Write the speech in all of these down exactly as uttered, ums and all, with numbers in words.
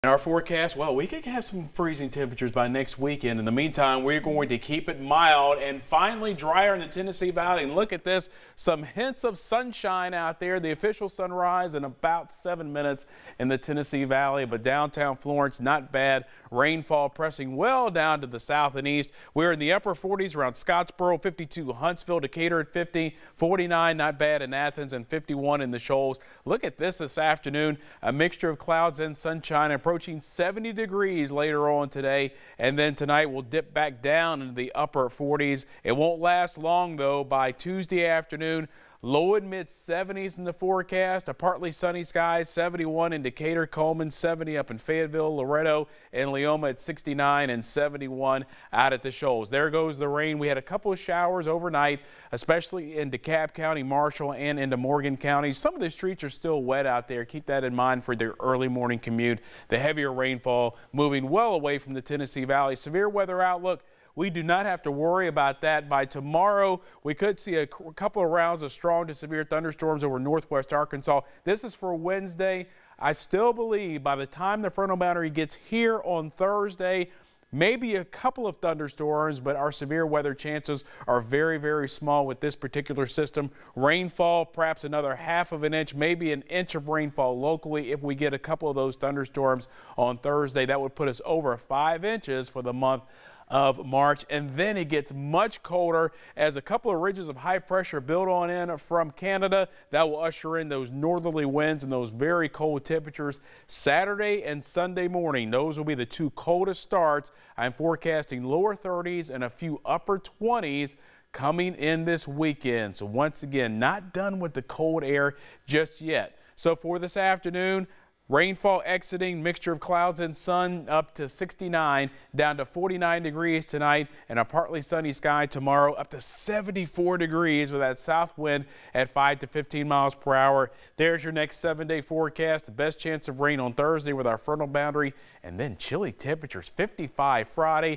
In our forecast, well, we could have some freezing temperatures by next weekend. In the meantime, we're going to keep it mild and finally drier in the Tennessee Valley. And look at this, some hints of sunshine out there. The official sunrise in about seven minutes in the Tennessee Valley, but downtown Florence, not bad. Rainfall pressing well down to the south and east. We're in the upper forties around Scottsboro, fifty-two Huntsville, Decatur at fifty, forty-nine, not bad in Athens, and fifty-one in the Shoals. Look at this this afternoon, a mixture of clouds and sunshine, approaching seventy degrees later on today, and then tonight we'll dip back down into the upper forties. It won't last long though. By Tuesday afternoon, low and mid seventies in the forecast. A partly sunny skies, seventy-one in Decatur, Coleman, seventy up in Fayetteville, Loretto, and Leoma at sixty-nine, and seventy-one out at the Shoals. There goes the rain. We had a couple of showers overnight, especially in DeKalb County, Marshall, and into Morgan County. Some of the streets are still wet out there. Keep that in mind for their early morning commute. The heavier rainfall moving well away from the Tennessee Valley. Severe weather outlook. We do not have to worry about that. By tomorrow, we could see a couple of rounds of strong to severe thunderstorms over northwest Arkansas. This is for Wednesday. I still believe by the time the frontal boundary gets here on Thursday, maybe a couple of thunderstorms, but our severe weather chances are very, very small with this particular system. Rainfall, perhaps another half of an inch, maybe an inch of rainfall locally. If we get a couple of those thunderstorms on Thursday, that would put us over five inches for the month of March. And then it gets much colder as a couple of ridges of high pressure build on in from Canada. That will usher in those northerly winds and those very cold temperatures Saturday and Sunday morning. Those will be the two coldest starts. I'm forecasting lower thirties and a few upper twenties coming in this weekend. So once again, not done with the cold air just yet. So for this afternoon, rainfall exiting, mixture of clouds and sun up to sixty-nine, down to forty-nine degrees tonight, and a partly sunny sky tomorrow up to seventy-four degrees with that south wind at five to fifteen miles per hour. There's your next seven day forecast. The best chance of rain on Thursday with our frontal boundary, and then chilly temperatures, fifty-five Friday,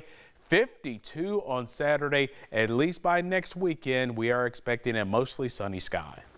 fifty-two on Saturday. At least by next weekend, we are expecting a mostly sunny sky.